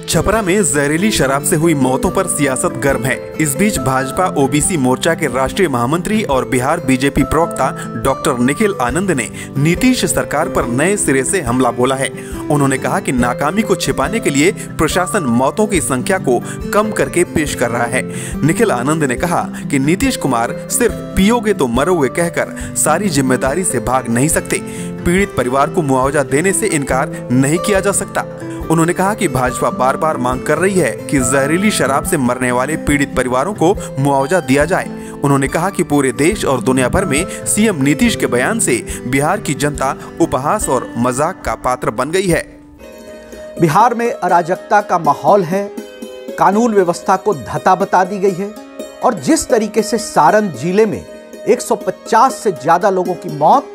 छपरा में जहरीली शराब से हुई मौतों पर सियासत गर्म है। इस बीच भाजपा ओबीसी मोर्चा के राष्ट्रीय महामंत्री और बिहार बीजेपी प्रवक्ता डॉक्टर निखिल आनंद ने नीतीश सरकार पर नए सिरे से हमला बोला है। उन्होंने कहा कि नाकामी को छिपाने के लिए प्रशासन मौतों की संख्या को कम करके पेश कर रहा है। निखिल आनंद ने कहा कि नीतीश कुमार सिर्फ पियोगे तो मरोगे कहकर सारी जिम्मेदारी से भाग नहीं सकते। पीड़ित परिवार को मुआवजा देने से इनकार नहीं किया जा सकता। उन्होंने कहा कि भाजपा बार बार मांग कर रही है कि जहरीली शराब से मरने वाले पीड़ित परिवारों को मुआवजा दिया जाए। उन्होंने कहा कि पूरे देश और दुनिया भर में सीएम नीतीश के बयान से बिहार की जनता उपहास और मजाक का पात्र बन गई है। बिहार में अराजकता का माहौल है, कानून व्यवस्था को धता बता दी गई है और जिस तरीके से सारण जिले में 150 से ज्यादा लोगों की मौत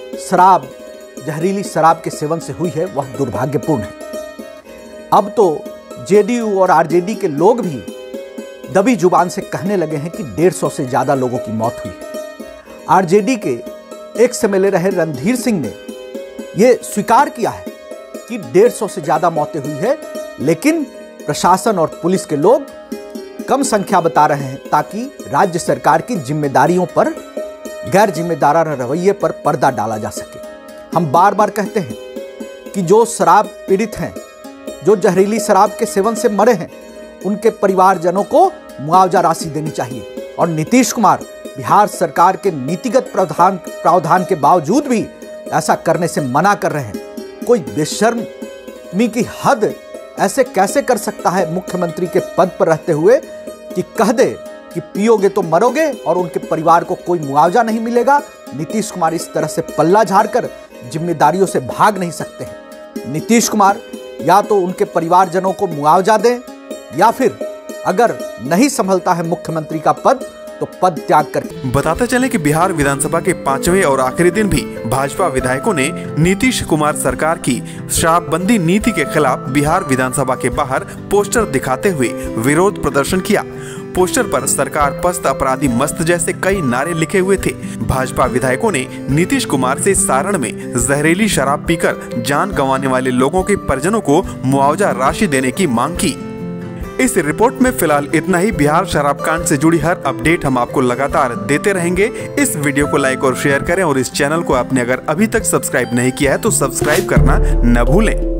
जहरीली शराब के सेवन से हुई है, वह दुर्भाग्यपूर्ण है। अब तो जेडीयू और आरजेडी के लोग भी दबी जुबान से कहने लगे हैं कि 150 से ज्यादा लोगों की मौत हुई है। आरजेडी के एक्स एमएलए रहे रणधीर सिंह ने यह स्वीकार किया है कि 150 से ज्यादा मौतें हुई है, लेकिन प्रशासन और पुलिस के लोग कम संख्या बता रहे हैं ताकि राज्य सरकार की जिम्मेदारियों पर, गैर जिम्मेदाराना रवैये पर पर्दा डाला जा सके। हम बार बार कहते हैं कि जो शराब पीड़ित हैं, जो जहरीली शराब के सेवन से मरे हैं, उनके परिवारजनों को मुआवजा राशि देनी चाहिए। और नीतीश कुमार बिहार सरकार के नीतिगत प्रावधान के बावजूद भी ऐसा करने से मना कर रहे हैं। कोई बेशर्मी की हद ऐसे कैसे कर सकता है मुख्यमंत्री के पद पर रहते हुए कि कह दे कि पियोगे तो मरोगे और उनके परिवार को कोई मुआवजा नहीं मिलेगा। नीतीश कुमार इस तरह से पल्ला झाड़कर जिम्मेदारियों से भाग नहीं सकते हैं। नीतीश कुमार या तो उनके परिवारजनों को मुआवजा दें या फिर अगर नहीं संभलता है मुख्यमंत्री का पद तो पद त्याग कर। बताते चले कि बिहार विधानसभा के 5वें और आखिरी दिन भी भाजपा विधायकों ने नीतीश कुमार सरकार की शराबबंदी नीति के खिलाफ बिहार विधानसभा के बाहर पोस्टर दिखाते हुए विरोध प्रदर्शन किया। पोस्टर पर सरकार पस्त अपराधी मस्त जैसे कई नारे लिखे हुए थे। भाजपा विधायकों ने नीतीश कुमार से सारण में जहरीली शराब पीकर जान गंवाने वाले लोगों के परिजनों को मुआवजा राशि देने की मांग की। इस रिपोर्ट में फिलहाल इतना ही। बिहार शराब कांड से जुड़ी हर अपडेट हम आपको लगातार देते रहेंगे। इस वीडियो को लाइक और शेयर करें और इस चैनल को आपने अगर अभी तक सब्सक्राइब नहीं किया है तो सब्सक्राइब करना न भूलें।